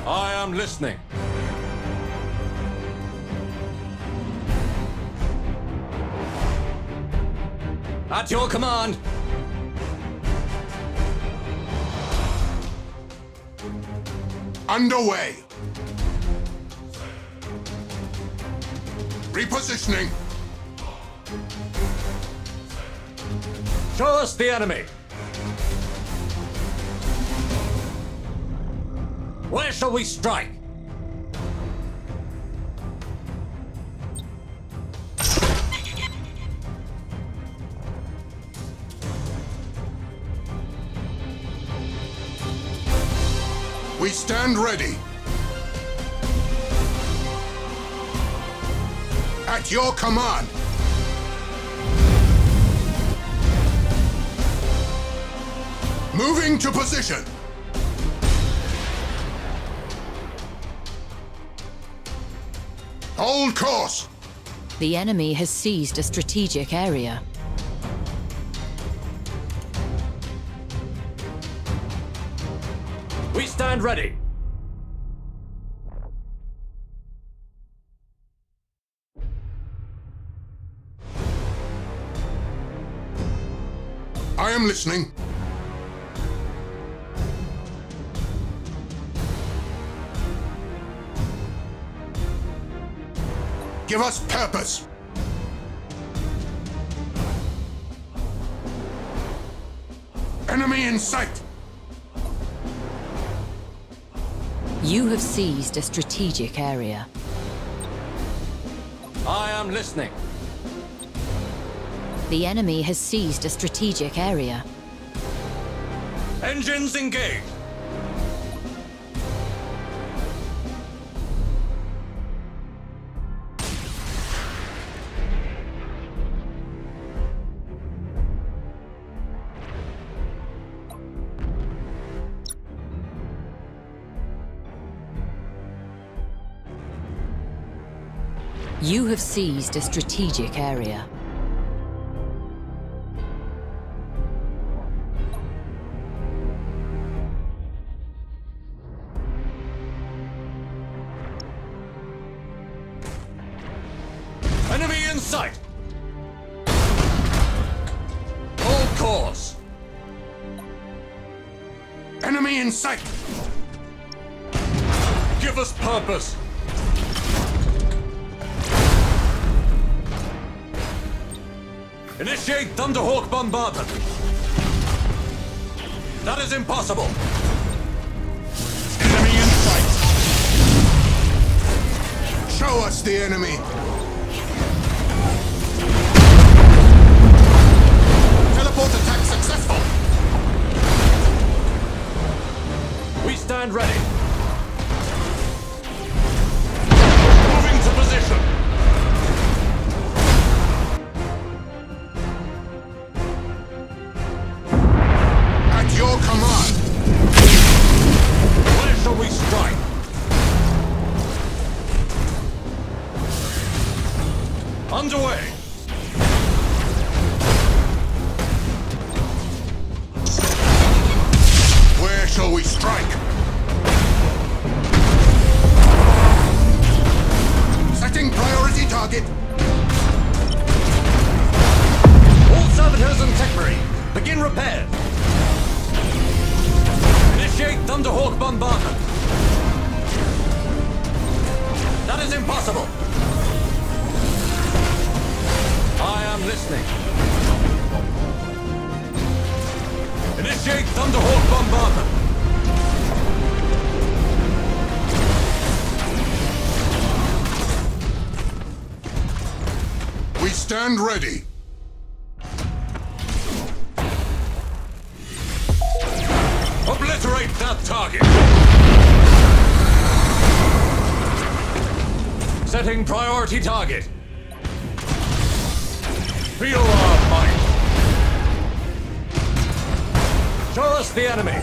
I am listening. At your command. Underway. Repositioning. Show us the enemy. Where shall we strike? We stand ready. At your command. Moving to position. Hold course. The enemy has seized a strategic area. We stand ready. I am listening. Give us purpose. Enemy in sight. You have seized a strategic area. I am listening. The enemy has seized a strategic area. Engines engaged. You have seized a strategic area. Enemy in sight. Hold course. Enemy in sight. Give us purpose. Initiate Thunderhawk bombardment. That is impossible. Enemy in sight. Show us the enemy. Teleport attack successful. We stand ready. Moving to position. Your command. Where shall we strike? Underway. Where shall we strike? Setting priority target. All servitors and technery, begin repair. Initiate Thunderhawk bombardment. That is impossible. I am listening. Initiate Thunderhawk bombardment. We stand ready. Obliterate that target! Setting priority target. Feel our might. Show us the enemy.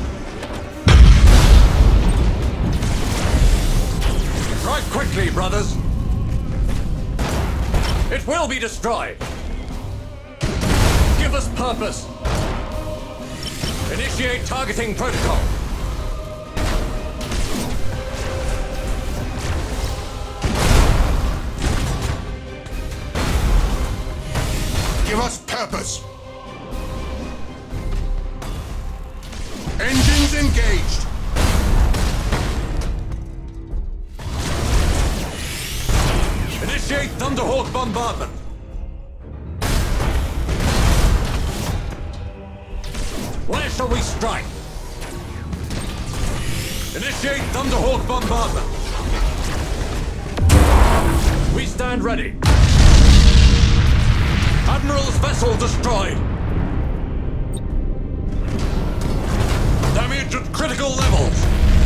Strike quickly, brothers. It will be destroyed. Give us purpose. Initiate targeting protocol. bombardment. Where shall we strike? Initiate Thunderhawk bombardment. We stand ready. Admiral's vessel destroyed. Damage at critical levels.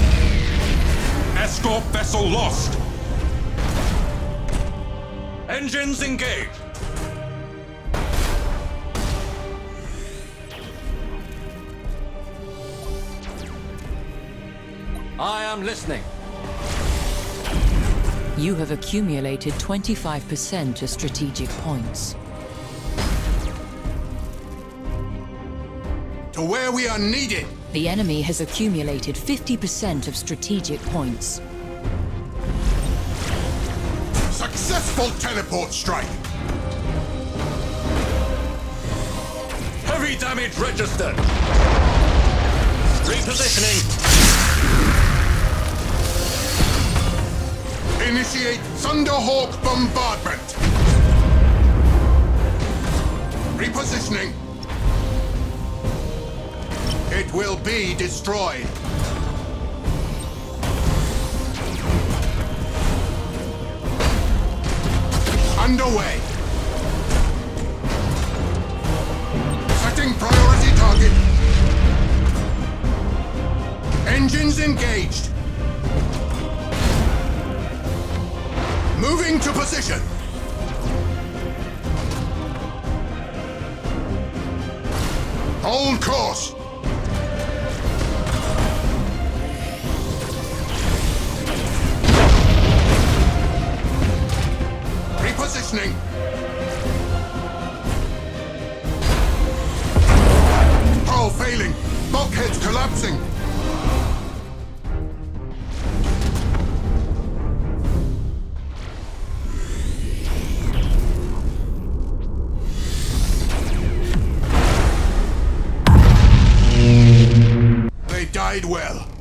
Escort vessel lost. Engines engaged. I am listening. You have accumulated 25% of strategic points. To where we are needed. The enemy has accumulated 50% of strategic points. Successful teleport strike. Heavy damage registered. Repositioning. Initiate Thunderhawk bombardment. Repositioning. It will be destroyed. Underway. Setting priority target. Engines engaged. Moving to position. Hold course. Repositioning. Hull failing. Bulkheads collapsing. They died well.